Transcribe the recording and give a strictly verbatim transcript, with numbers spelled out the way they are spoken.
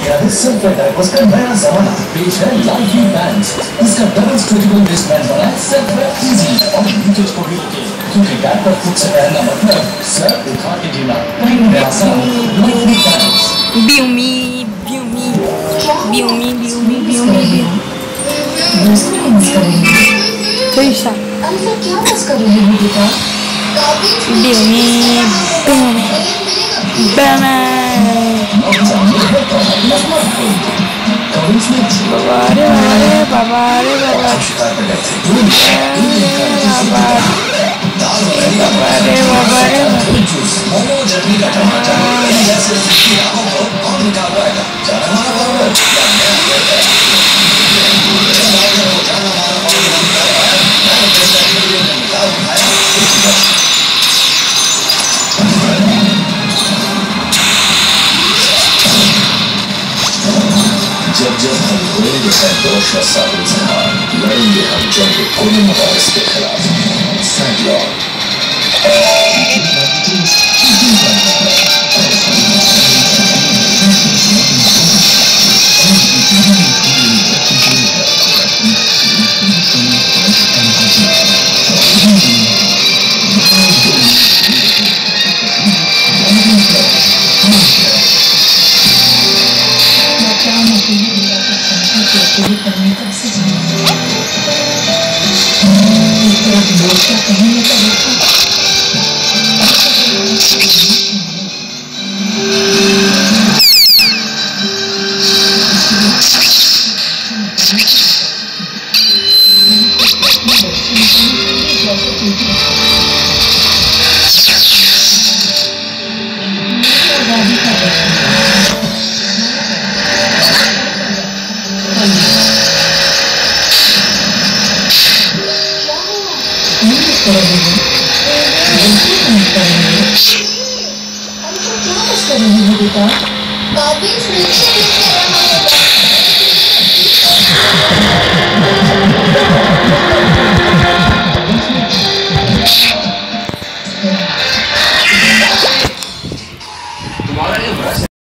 गया है सिर्फ डायपर्स का नया जमाना। पेश है लाइफी बैंड्स। इसका डबल स्ट्रेचेबल वेस्ट बैंड बना है सिर्फ इजी और लीकेज को भी रोके, क्योंकि डायपर खुद से पहनना मतलब सर उठा के जीना कहीं नहीं आसान। लाइफी बैंड्स। ब्यूमी ब्यूमी ब्यूमी ब्यूमी ब्यूमी कैसा अल्लाह क्या बस कर रही है बेटा? ब्यूमी ब्यूमी ब्यूमी बाबा रे बाबा रे बाबा बाबा रे बाबा रे जब जब हम होएंगे दोष का साबित लड़ेंगे हम जंग कुल मुबारस के खिलाफ। बेटा